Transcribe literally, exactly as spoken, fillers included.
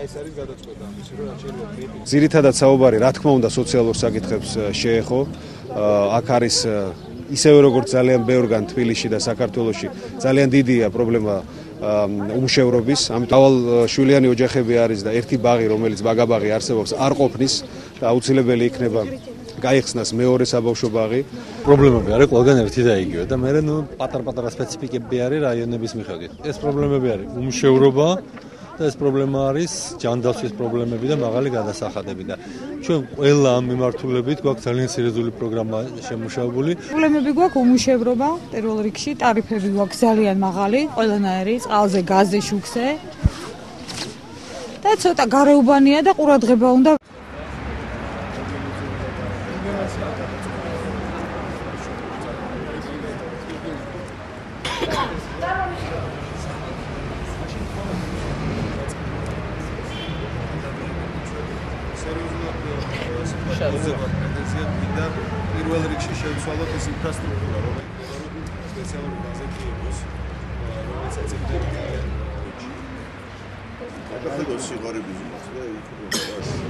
ძირითადად საუბარი, რა თქმა უნდა, სოციალურ საკითხებს შეეხო. აქ არის ისევე როგორც ძალიან ბევრგან თბილისში და საქართველოში ძალიან დიდია პრობლემა უმშევრობის. ამიტომ მრავალშვილიანი ოჯახები არის და ერთი ბაღი, რომელიც ბაგაბაღი არსებობს, არ ყოფნის და აუცილებელი იქნება გაიხსნას მეორე საბავშვო ბაღი. პრობლემები არის ყველგან ერთი და იგივე და მე ნუ პატარ-პატარა სპეციფიკები არის რაიონების მიხედვით. ეს პრობლემები არის უმშევრობა და ეს პრობლემა არის ჯანდაცვის პრობლემები და მაღალი გადასახადები და ჩვენ ყველა ამ მიმართულებით გვაქვს ძალიან სერიოზული პროგრამა შემუშავებული. პრობლემები გვაქვს უმუშევრობა, პირველ რიგში ტარიფები გვაქვს ძალიან მაღალი, ყველანაირი, წყალზე, გაზზე, შუქზე. და ცოტა გარეუბანია და ყურადღება უნდა პირველ რიგში შევცვალოთ ეს ინფრასტრუქტურა, რომელიც სპეციალური გაზეთი იყოს, რომელიც ეცემდება. აკეთებს სიგარების და